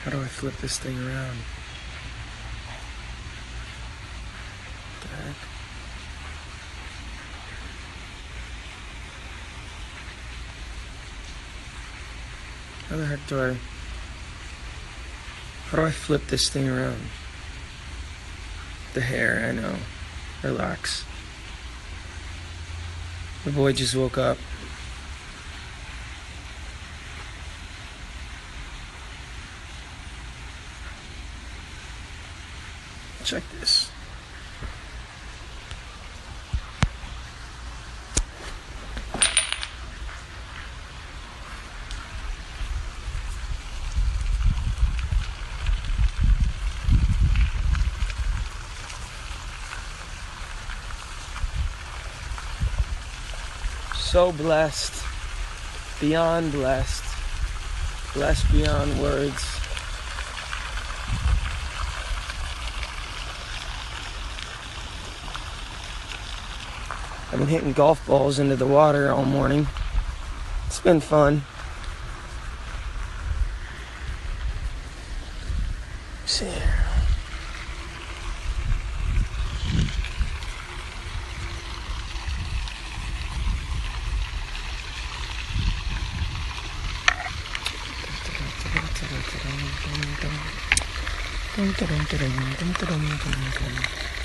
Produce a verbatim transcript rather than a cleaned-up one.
How do I flip this thing around? What the heck? How the heck do I... How do I flip this thing around? The hair, I know. Relax. The boy just woke up. Check this. So blessed, beyond blessed, blessed beyond words. I've been hitting golf balls into the water all morning. It's been fun. Let's see here. Dum, dum, dum, dum, dum, dum, dum, dum, dum, dum.